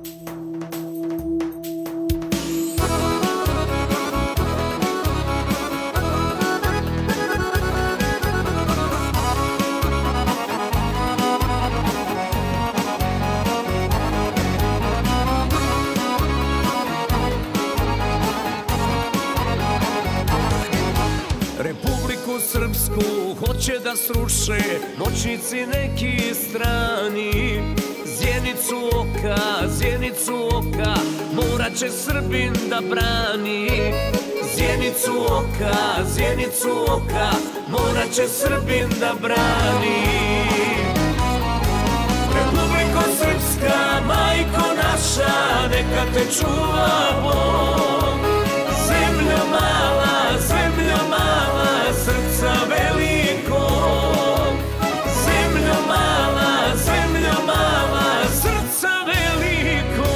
Republiku Srpsku hoće da sruše moćnici neki strani. Zjenicu oka, morat će Srbin da brani. Zjenicu oka, morat će Srbin da brani. Republiko Srpska, majko naša, neka te čuva Bog. Zemljo mala, srca veliko. Zemljo mala, srca veliko.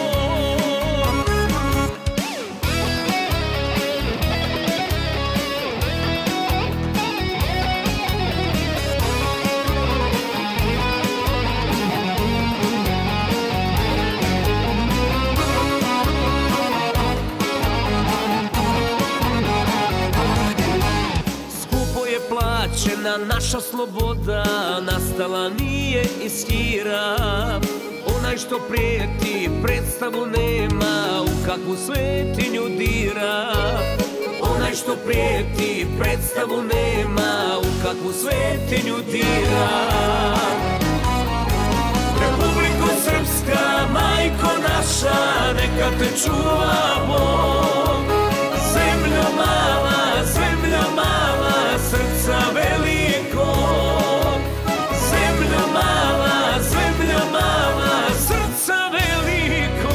Plaćena naša sloboda, nastala nije iz hira. Onaj što prijeti, predstavu nema, u kakvu svetinju dira. Onaj što prijeti, predstavu nema, u kakvu svetinju dira. Republiko Srpska, majko naša, neka te čuva Bog. Zemljo mala, srca veliko. Zemljo mala, srca veliko.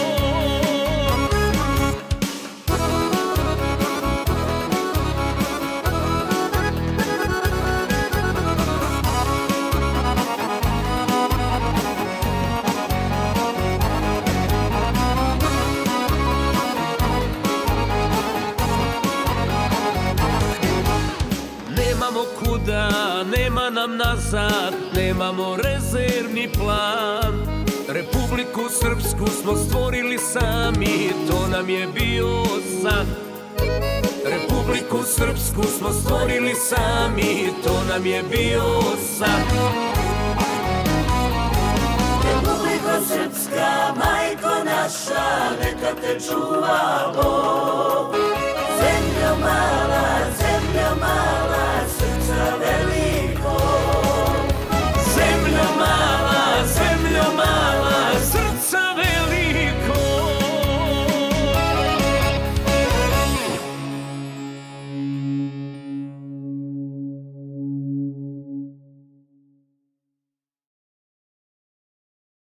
Nemamo kuda, nema nam nazad, nemamo rezervni plan. Republiku Srpsku smo stvorili sami, to nam je bio san. Republiku Srpsku smo stvorili sami, to nam je bio san. Republiko Srpska, majko naša, neka te čuva Bog. Zemljo mala, srca veliko.